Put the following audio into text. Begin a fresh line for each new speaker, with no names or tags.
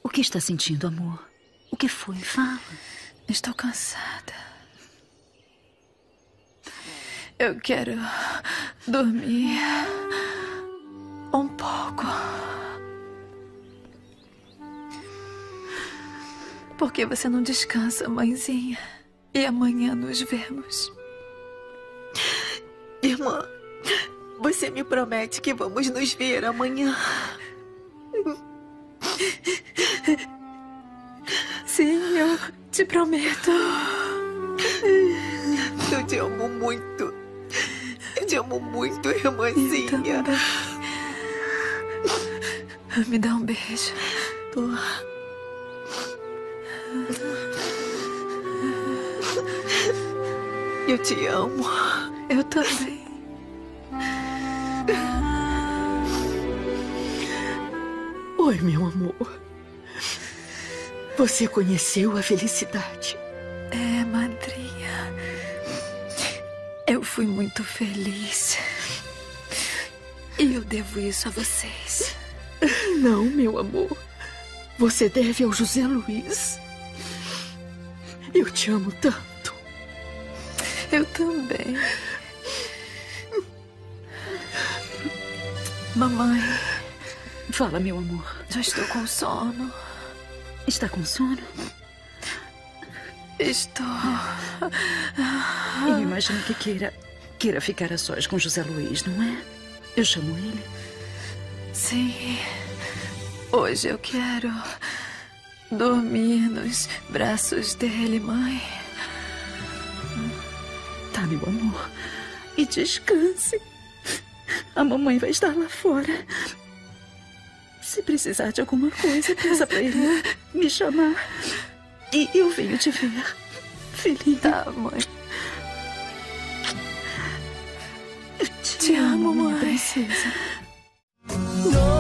O que está sentindo, amor? O que foi? Fala.
Estou cansada. Eu quero dormir um pouco. Por que você não descansa, mãezinha? E amanhã nos vemos.
Irmã, você me promete que vamos nos ver amanhã?
Sim, eu te prometo.
Eu te amo muito. Eu te amo muito, irmãzinha.
Me dá um beijo.
Eu te amo.
Eu também.
Oi, meu amor. Você conheceu a felicidade?
É, madrinha. Eu fui muito feliz. E eu devo isso a vocês.
Não, meu amor. Você deve ao José Luiz. Eu te amo tanto.
Eu também. Mamãe.
Fala, meu amor.
Já estou com sono.
Está com sono?
Estou.
Eu imagino que queira ficar a sós com José Luiz, não é? Eu chamo ele.
Sim. Hoje eu quero dormir nos braços dele, mãe.
Tá, meu amor. E descanse. A mamãe vai estar lá fora. Se precisar de alguma coisa, peça pra ele me chamar. E eu venho te ver. Filhinha.
Tá, mãe.
Eu te amo,
amo,
minha
mãe.
princesa.
Não.